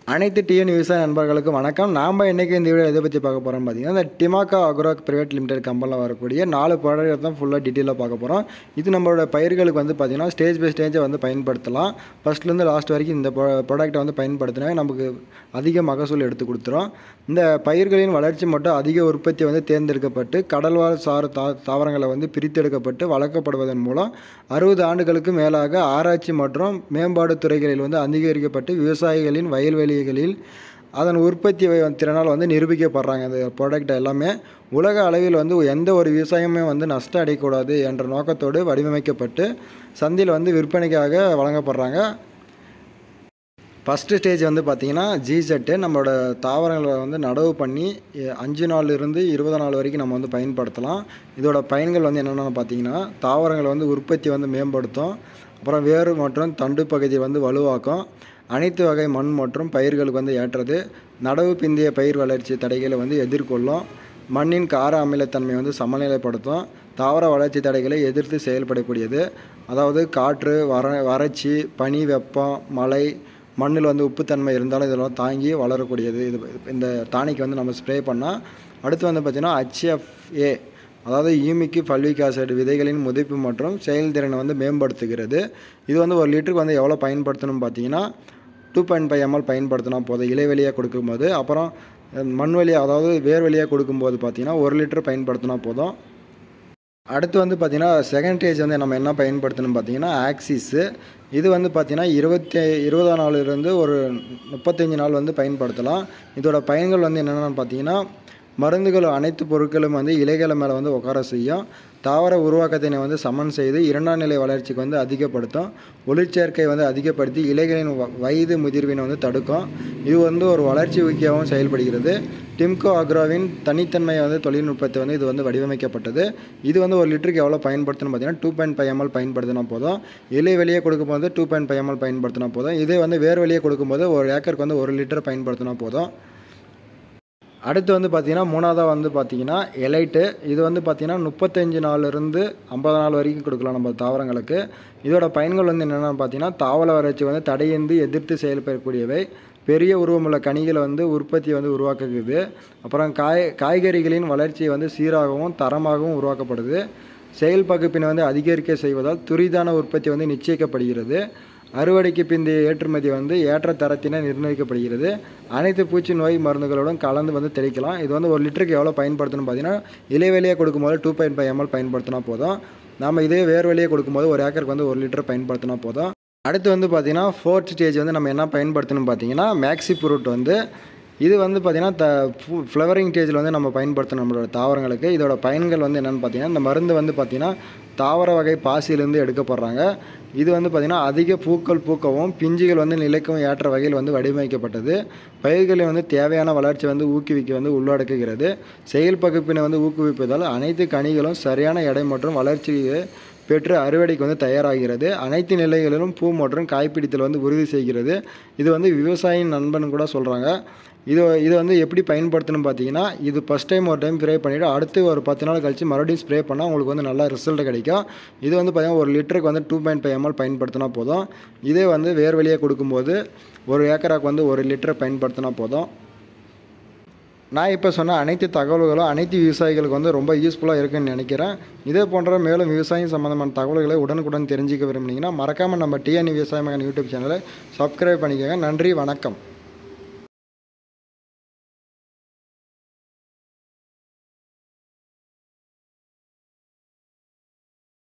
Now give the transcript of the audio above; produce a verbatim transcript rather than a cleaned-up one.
அனைத்து டிஎன் விவசாய நண்பர்களுக்கும் வணக்கம். நாம் இன்றைக்கி இந்த வீடியோ எதை பற்றி பார்க்க போகிறோம் பார்த்தீங்கன்னா, இந்த டிமாக்கா அக்ரோ பிரைவேட் லிமிடெட் கம்பெனியில் வரக்கூடிய நாலு ப்ராடக்ட் தான் ஃபுல்லாக டீட்டெயிலாக பார்க்க போகிறோம். இது நம்மளோட பயிர்களுக்கு வந்து பார்த்திங்கன்னா ஸ்டேஜ் பை ஸ்டேஜை வந்து பயன்படுத்தலாம். ஃபஸ்ட்லேருந்து லாஸ்ட் வரைக்கும் இந்த ப்ராடக்ட்டை வந்து பயன்படுத்தினா நமக்கு அதிக மகசூல் எடுத்து கொடுத்துரும். இந்த பயிர்களின் வளர்ச்சி மட்டும் அதிக உற்பத்தி வந்து தேர்ந்தெடுக்கப்பட்டு கடல்வாழ் சாறு தா தாவரங்களை வந்து பிரித்தெடுக்கப்பட்டு வளர்க்கப்படுவதன் மூலம் அறுபது ஆண்டுகளுக்கு மேலாக ஆராய்ச்சி மற்றும் மேம்பாடு துறைகளில் வந்து அங்கீகரிக்கப்பட்டு விவசாயிகளின் வயல்வெளிகளில் அதன் உற்பத்தி திறனால் வந்து நிரூபிக்கப்படுறாங்க. இந்த ப்ராடக்ட் எல்லாமே உலக அளவில் வந்து எந்த ஒரு விவசாயமே வந்து நஷ்டம் அடையக்கூடாது என்ற நோக்கத்தோடு வடிவமைக்கப்பட்டு சந்தையில் வந்து விற்பனைக்காக வழங்கப்படுறாங்க. ஃபஸ்ட்டு ஸ்டேஜ் வந்து பார்த்திங்கன்னா ஜிசெட்டு நம்மளோட தாவரங்களை வந்து நடவு பண்ணி அஞ்சு நாள்லேருந்து இருபது நாள் வரைக்கும் நம்ம வந்து பயன்படுத்தலாம். இதோட பயன்கள் வந்து என்னென்னு பார்த்திங்கன்னா, தாவரங்களை வந்து உற்பத்தி வந்து மேம்படுத்தும், அப்புறம் வேறு மற்றும் தண்டு பகுதியை வந்து வலுவாக்கும், அனைத்து வகை மண் மற்றும் பயிர்களுக்கு வந்து ஏற்றது, நடவு பிந்திய பயிர் வளர்ச்சி தடைகளை வந்து எதிர்கொள்ளும், மண்ணின் கார அமிலத்தன்மை வந்து சமநிலைப்படுத்தும், தாவர வளர்ச்சி தடைகளை எதிர்த்து செயல்படக்கூடியது. அதாவது காற்று, வர வறட்சி, பனி, வெப்பம், மழை, மண்ணில் வந்து உப்புத்தன்மை இருந்தாலும் இதெல்லாம் தாங்கி வளரக்கூடியது. இது இந்த டானிக் வந்து நம்ம ஸ்ப்ரே பண்ணால். அடுத்து வந்து பார்த்திங்கன்னா ஹெச்எஃப்ஏ, அதாவது யூமிக்கு ஃபல்விக் ஆசிட் விதைகளின் முதிர்ப்பு மற்றும் செயல்திறனை வந்து மேம்படுத்துகிறது. இது வந்து ஒரு லிட்டருக்கு வந்து எவ்வளோ பயன்படுத்தணும்னு பார்த்தீங்கன்னா டூ பாயிண்ட் ஃபைவ் எம்எல் பயன்படுத்தினா போதும் இலை வழியாக கொடுக்கும்போது. அப்புறம் மண் வழியாக அதாவது வேர் வழியாக கொடுக்கும்போது பார்த்திங்கன்னா ஒரு லிட்டர் பயன்படுத்தினா போதும். அடுத்து வந்து பார்த்திங்கன்னா செகண்ட் ஸ்டேஜ் வந்து நம்ம என்ன பயன்படுத்தணும் பார்த்திங்கன்னா ஆக்சிஸு. இது வந்து பார்த்திங்கன்னா இருபத்தி இருபதாம் நாளிலிருந்து ஒரு முப்பத்தஞ்சு நாள் வந்து பயன்படுத்தலாம். இதோட பயன்கள் வந்து என்னென்னு பார்த்திங்கன்னா, மருந்துகள் அனைத்து பொருட்களும் வந்து இலைகளை மேலே வந்து உட்கார செய்யும், தாவர உருவாக்கத்தினை வந்து சமன் செய்து இரண்டாம் நிலை வளர்ச்சிக்கு வந்து அதிகப்படுத்தும், ஒளிச்சேர்க்கை வந்து அதிகப்படுத்தி இலைகளின் வயது முதிர்வினை வந்து தடுக்கும். இது வந்து ஒரு வளர்ச்சி ஊக்கியாகவும் செயல்படுகிறது. டிம்கோ அக்ரோவின் தனித்தன்மையை வந்து தொழில்நுட்பத்தை வந்து இது வந்து வடிவமைக்கப்பட்டது. இது வந்து ஒரு லிட்டருக்கு எவ்வளோ பயன்படுத்தணும் பார்த்தீங்கன்னா டூ பாயிண்ட் ஃபைவ் எம்எல் பயன்படுத்தினா போதும். இலை வெளியே கொடுக்கும்போது டூ பாயிண்ட் ஃபைவ் எம்எல் பயன்படுத்தினா போதும். இதே வந்து வேர் வெளியே கொடுக்கும்போது ஒரு ஏக்கருக்கு வந்து ஒரு லிட்டர் பயன்படுத்தினா போதும். அடுத்து வந்து பார்த்திங்கன்னா மூணாவதாக வந்து பார்த்திங்கன்னா எலைட்டு. இது வந்து பார்த்திங்கன்னா முப்பத்தஞ்சு நாள்லேருந்து ஐம்பது நாள் வரைக்கும் கொடுக்கலாம் நம்ம தாவரங்களுக்கு. இதோட பயன்கள் வந்து என்னென்னு பார்த்திங்கன்னா, தாவர வளர்ச்சி வந்து தடையின்றி எதிர்த்து செயல்படக்கூடியவை, பெரிய உருவமுள்ள கனிகளை வந்து உற்பத்தியை வந்து உருவாக்குது, அப்புறம் காய் காய்கறிகளின் வளர்ச்சியை வந்து சீராகவும் தரமாகவும் உருவாக்கப்படுது, செயல் பகுப்பினை வந்து அதிகரிக்க செய்வதால் துரிதான உற்பத்தி வந்து நிச்சயிக்கப்படுகிறது, அறுவடைக்கு பிந்தைய ஏற்றுமதி வந்து ஏற்ற தரத்தினை நிர்ணயிக்கப்படுகிறது, அனைத்து பூச்சி நோய் மருந்துகளுடன் கலந்து வந்து தெளிக்கலாம். இது வந்து ஒரு லிட்டருக்கு எவ்வளோ பயன்படுத்தணும் பார்த்தீங்கன்னா, இலை வழியாக கொடுக்கும்போது டூ பாயிண்ட் ஃபைவ் எம்எல் பயன்படுத்தினா போதும். நம்ம இதே வேர் வழியாக கொடுக்கும்போது ஒரு ஏக்கருக்கு வந்து ஒரு லிட்டர் பயன்படுத்தினா போதும். அடுத்து வந்து பார்த்திங்கன்னா ஃபோர்த் ஸ்டேஜ் வந்து நம்ம என்ன பயன்படுத்தணும் பார்த்தீங்கன்னா மேக்ஸி ஃப்ரூட் வந்து இது வந்து பார்த்திங்கன்னா த ஃப்ளவரிங் ஸ்டேஜில் வந்து நம்ம பயன்படுத்தணும் நம்மளோட தாவரங்களுக்கு. இதோட பயன்கள் வந்து என்னென்னு பார்த்தீங்கன்னா, இந்த மருந்து வந்து பார்த்திங்கன்னா தாவர வகை பாசியிலேருந்து எடுக்கப்படுறாங்க. இது வந்து பார்த்திங்கன்னா அதிக பூக்கள் பூக்கவும் பிஞ்சுகள் வந்து நிலைக்கவும் ஏற்ற வகையில் வந்து வடிவமைக்கப்பட்டது. பயிர்களை வந்து தேவையான வளர்ச்சி வந்து ஊக்குவிக்க வந்து உள்ளடக்குகிறது. செயல் பகுப்பினை வந்து ஊக்குவிப்பதால் அனைத்து கனிகளும் சரியான எடை மற்றும் வளர்ச்சியை பெற்று அறுவடைக்கு வந்து தயாராகிறது. அனைத்து நிலைகளிலும் பூ மற்றும் காய்ப்பிடித்தல் வந்து உறுதி செய்கிறது. இது வந்து விவசாயியின் நண்பன் கூட சொல்கிறாங்க. இது இது வந்து எப்படி பயன்படுத்தணும் பார்த்தீங்கன்னா, இது ஃபஸ்ட் டைம் ஒரு டைம் ஸ்ப்ரே பண்ணிவிட்டு அடுத்து ஒரு பத்து நாள் கழித்து மறுபடியும் ஸ்ப்ரே பண்ணால் உங்களுக்கு வந்து நல்ல ரிசல்ட் கிடைக்கும். இது வந்து பார்த்திங்கன்னா ஒரு லிட்டருக்கு வந்து டூ பாயிண்ட் ஃபைவ் எம்எல் பயன்படுத்தினா போதும். இதே வந்து வேர் வழியாக கொடுக்கும்போது ஒரு ஏக்கராக்கு வந்து ஒரு லிட்டர் பயன்படுத்தினா போதும். நான் இப்போ சொன்ன அனைத்து தகவல்களும் அனைத்து விவசாயிகளுக்கு வந்து ரொம்ப யூஸ்ஃபுல்லாக இருக்குன்னு நினைக்கிறேன். இதே போன்ற மேலும் விவசாயம் சம்மந்தமான தகவல்களை உடனுக்குடன் தெரிஞ்சுக்க விரும்புனீங்கன்னா மறக்காமல் நம்ம டிஎன் விவசாய மகன் யூடியூப் சேனலை சப்ஸ்கிரைப் பண்ணிக்கோங்க. நன்றி, வணக்கம்.